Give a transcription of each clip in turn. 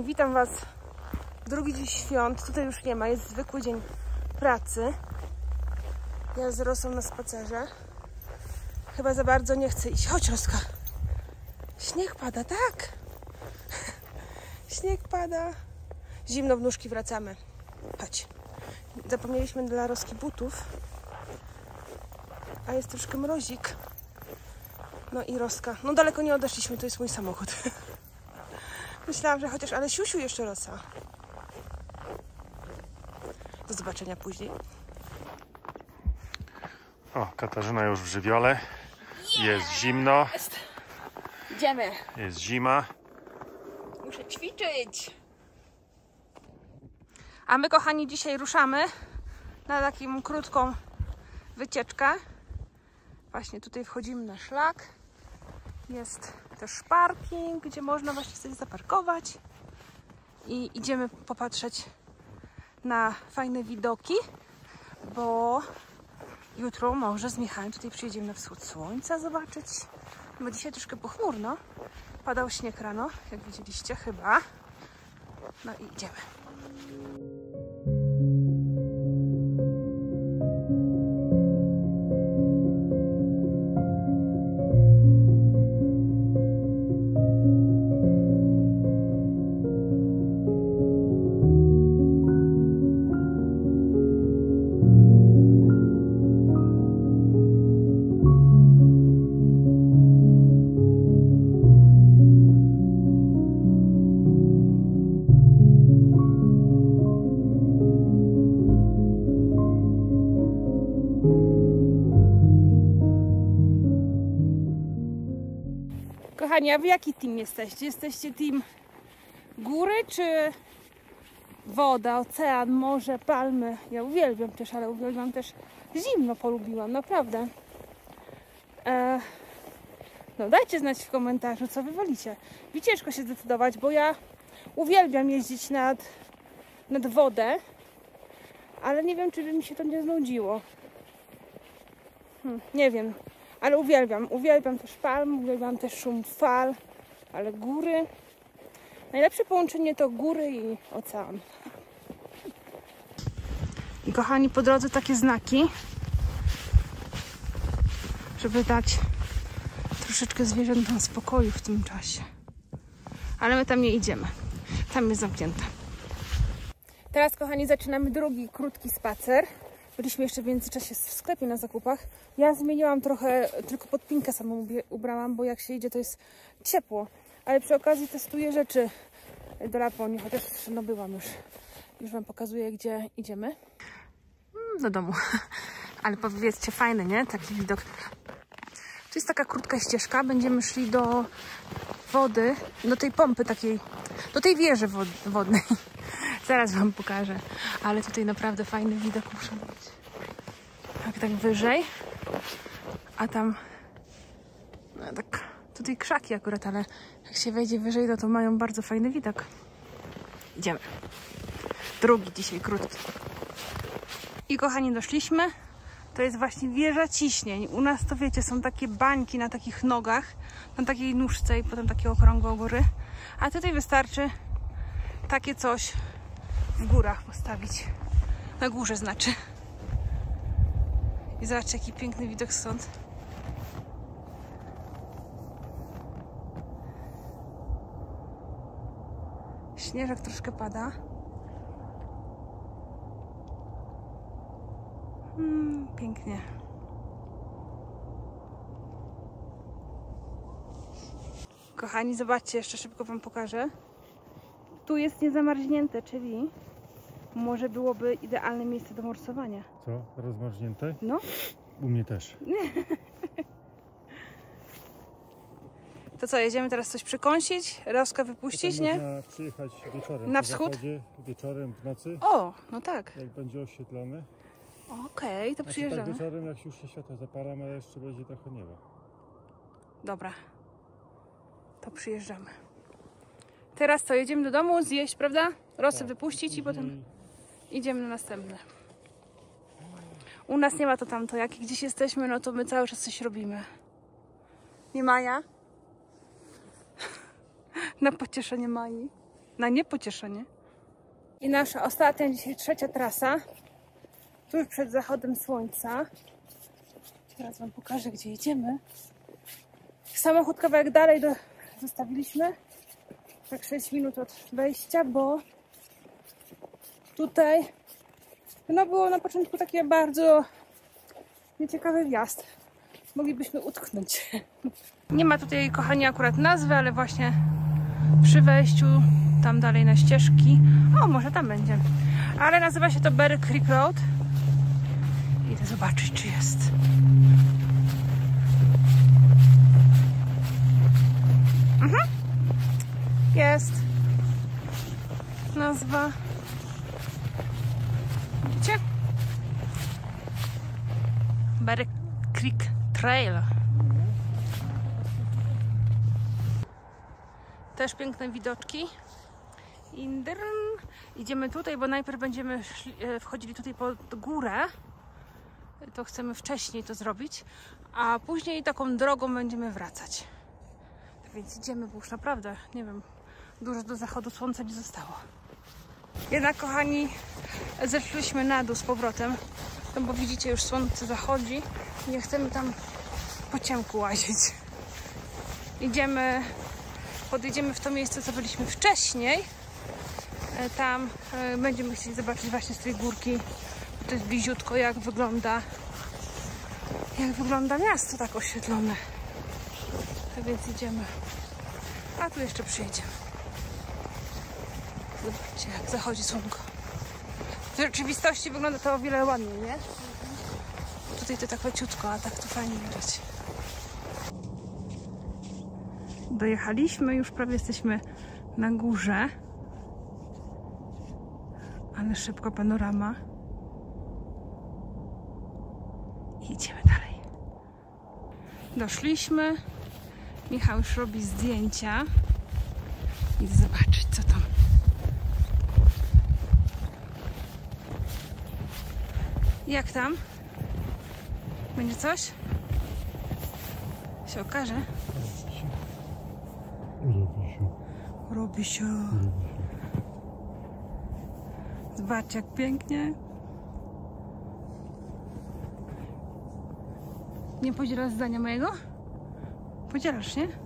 kochani, witam Was. Drugi dzień świąt, tutaj już nie ma, jest zwykły dzień pracy. Ja z Rosą na spacerze. Chyba za bardzo nie chcę iść. Chodź, Roska. Śnieg pada, tak? Śnieg pada. Zimno w nóżki, wracamy. Chodź. Zapomnieliśmy dla Roski butów. A jest troszkę mrozik. No i Roska. No daleko nie odeszliśmy, to jest mój samochód. Myślałam, że chociaż, ale siusiu jeszcze Rosa. Do zobaczenia później. O, Katarzyna już w żywiole. Jest zimno. Idziemy. Jest zima. Muszę ćwiczyć. A my, kochani, dzisiaj ruszamy na taką krótką wycieczkę. Właśnie tutaj wchodzimy na szlak. Jest też parking, gdzie można właśnie sobie zaparkować. I idziemy popatrzeć na fajne widoki, bo jutro może z Michałem tutaj przyjedziemy na wschód słońca zobaczyć. Bo dzisiaj troszkę pochmurno. Padał śnieg rano, jak widzieliście chyba. No i idziemy. Kochani, a wy jaki team jesteście? Jesteście team góry czy woda, ocean, morze, palmy? Ja uwielbiam też, ale uwielbiam też zimno, polubiłam, naprawdę. No dajcie znać w komentarzu, co wy wolicie. Mi ciężko się zdecydować, bo ja uwielbiam jeździć nad wodę, ale nie wiem, czy by mi się to nie znudziło. Nie wiem. Ale uwielbiam też palm, uwielbiam też szum fal, ale góry. Najlepsze połączenie to góry i ocean. I kochani, po drodze takie znaki, żeby dać troszeczkę zwierzętom spokoju w tym czasie. Ale my tam nie idziemy. Tam jest zamknięte. Teraz, kochani, zaczynamy drugi krótki spacer. Byliśmy jeszcze w międzyczasie w sklepie na zakupach. Ja zmieniłam trochę, tylko podpinkę samą ubrałam, bo jak się idzie, to jest ciepło. Ale przy okazji testuję rzeczy do Laponii, chociaż no byłam już. Już Wam pokazuję, gdzie idziemy. Do domu. Ale powiedzcie, fajny, nie? Taki widok. To jest taka krótka ścieżka. Będziemy szli do wody, do tej pompy takiej, do tej wieży wodnej. Zaraz Wam pokażę. Ale tutaj naprawdę fajny widok muszę być. Tak wyżej. A tam no tak, tutaj krzaki akurat, ale jak się wejdzie wyżej, no to mają bardzo fajny widok. Idziemy. Drugi dzisiaj krótki. I kochani, doszliśmy. To jest właśnie wieża ciśnień. U nas to wiecie, są takie bańki na takich nogach, na takiej nóżce i potem takie okrągłe u góry. A tutaj wystarczy takie coś w górach postawić. Na górze znaczy. I zobaczcie, jaki piękny widok stąd. Śnieżek troszkę pada. Pięknie. Kochani, zobaczcie, jeszcze szybko Wam pokażę. Tu jest niezamarznięte, czyli może byłoby idealne miejsce do morsowania. Co? Rozmarznięte? No. U mnie też. To co, jedziemy teraz coś przykąsić? Roskę wypuścić, nie? Można przyjechać wieczorem. Na wschód? Wieczorem, w nocy. O, no tak. Jak będzie oświetlone. Okej, to przyjeżdżamy. Tak wieczorem, jak już się światło zapala, ale jeszcze będzie trochę nieba. Dobra. To przyjeżdżamy. Teraz co, jedziemy do domu, zjeść, prawda? Rosę Tak, wypuścić i potem idziemy na następne. U nas nie ma to tamto. Jak gdzieś jesteśmy, no to my cały czas coś robimy. Nie Maja? Na pocieszenie Mai. Na niepocieszenie. I nasza ostatnia, dzisiaj 3. trasa. Tuż przed zachodem słońca. Teraz wam pokażę, gdzie idziemy. Samochód kawałek dalej zostawiliśmy. Tak 6 minut od wejścia, bo tutaj no było na początku takie bardzo nieciekawy wjazd. Moglibyśmy utknąć. Nie ma tutaj, kochani, akurat nazwy, ale właśnie przy wejściu tam dalej na ścieżki. O, może tam będzie. Ale nazywa się to Berry Creek Road. Idę zobaczyć, czy jest. Jest. Nazwa. Widzicie? Berry Creek Trail. Też piękne widoczki. Idziemy tutaj, bo najpierw będziemy wchodzili tutaj pod górę. To chcemy wcześniej to zrobić, a później taką drogą będziemy wracać. Tak więc idziemy, bo już naprawdę, nie wiem, dużo do zachodu słońca nie zostało. Jednak, kochani, zeszliśmy na dół z powrotem, no bo widzicie, już słońce zachodzi. Nie chcemy tam po ciemku łazić. Podjedziemy w to miejsce, co byliśmy wcześniej. Tam będziemy chcieli zobaczyć właśnie z tej górki. To jest bliziutko, jak wygląda miasto tak oświetlone. Tak więc idziemy. A tu jeszcze przyjedziemy. Zobaczcie, jak zachodzi słonko. W rzeczywistości wygląda to o wiele ładniej, nie? Tutaj to tak leciutko, a tak to fajnie widać. Dojechaliśmy, już prawie jesteśmy na górze. Ale szybko panorama. I idziemy dalej. Doszliśmy. Michał już robi zdjęcia. Idę zobaczyć, co tam. Jak tam? Będzie coś? Się okaże? Robi się. Zobaczcie, jak pięknie. Nie podzielasz zdania mojego? Podzielasz, nie?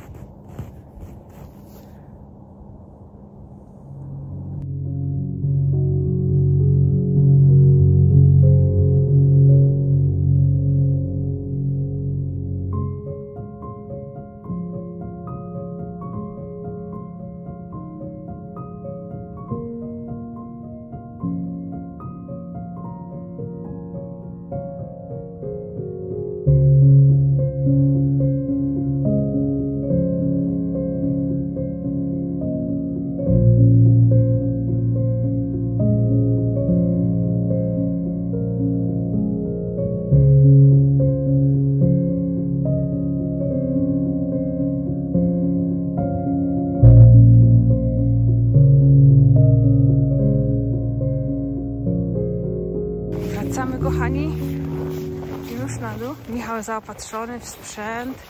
Wracamy, kochani, już na dół. Michał zaopatrzony w sprzęt.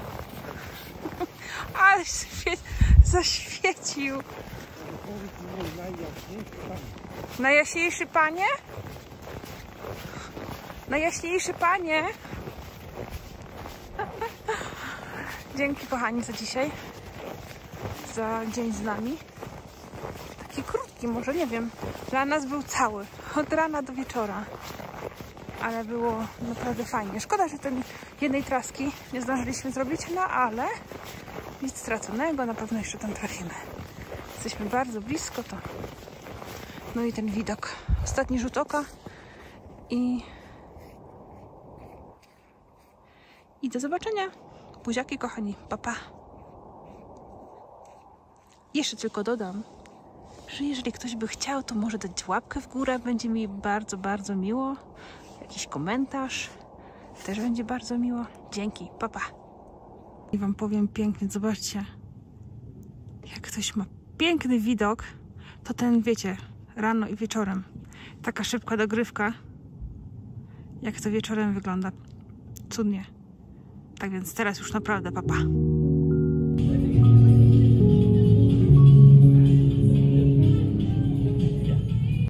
Ale zaświecił. Najjaśniejszy panie? Najjaśniejszy panie? Dzięki, kochani, za dzisiaj. Za dzień z nami. Taki krótki, może, nie wiem. Dla nas był cały. Od rana do wieczora. Ale było naprawdę fajnie. Szkoda, że tej jednej traski nie zdążyliśmy zrobić, no ale nic straconego, na pewno jeszcze tam trafimy. Jesteśmy bardzo blisko, to no i ten widok. Ostatni rzut oka i do zobaczenia. Buziaki, kochani. Pa, pa. Jeszcze tylko dodam, że jeżeli ktoś by chciał, to może dać łapkę w górę. Będzie mi bardzo, bardzo miło. Jakiś komentarz. Też będzie bardzo miło. Dzięki. Pa, pa. I wam powiem pięknie. Zobaczcie. Jak ktoś ma piękny widok, to ten, wiecie, rano i wieczorem. Taka szybka dogrywka. Jak to wieczorem wygląda. Cudnie. Tak więc teraz już naprawdę pa, pa.